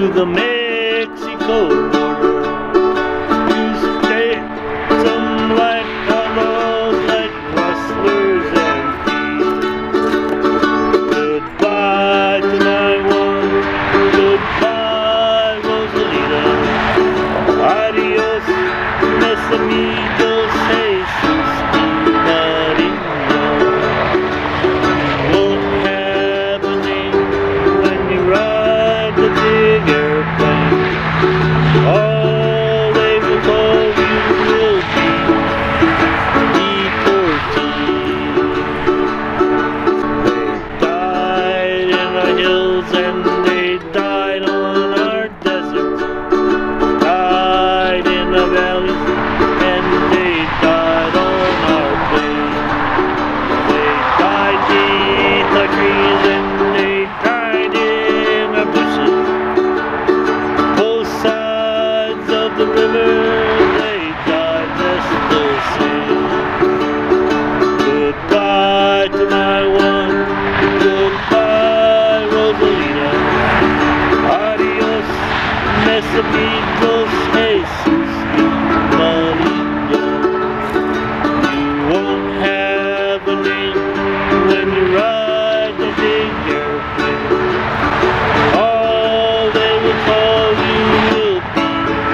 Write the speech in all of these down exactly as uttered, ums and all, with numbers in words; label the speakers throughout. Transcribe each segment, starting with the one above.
Speaker 1: to the Mexico border. You stay some like outlaws, like rustlers and thieves. Goodbye to my one, goodbye Roselita. Adios, mis amigos, Jesus, buddy. Won't have a name when you ride the big airplane. All they will call you will be deportee. They died in our hills and they died on our deserts. Died in the valleys and they died on our plains. They died beneath the trees and they died in the bushes. Both sides of the river they died just the same. Goodbye to my one, goodbye Roselita. Adios, mis amigos, Jesus, buddy. You won't have a name when you ride the big airplane. All they will call you will be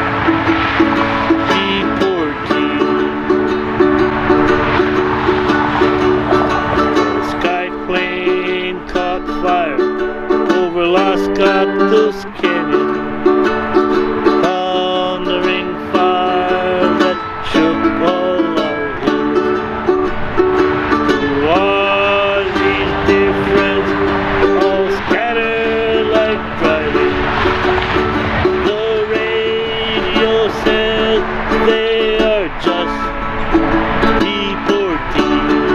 Speaker 1: deportee. The skyplane caught fire over Los Gatos Canyon. Thundering fire that shook all our hills. Who are these dear friends, all scattered like dry leaves? The radio says they are just deportees.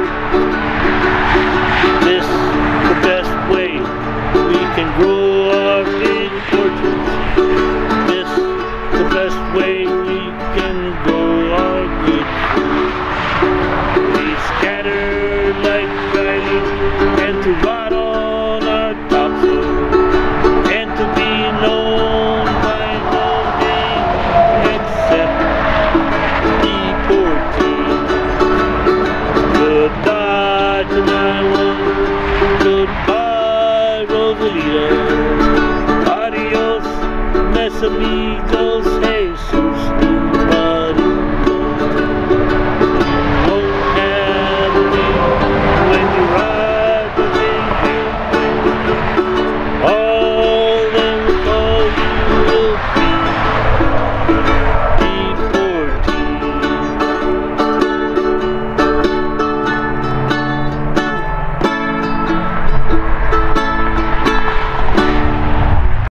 Speaker 1: This the best way we can grow our big fortunes. This the best way we can grow our good food. We scattered like dry leaves and to rot on our topsoil and to be known by no name except deportee. Goodbye to my one, goodbye Roselita. Adios, mis amigos.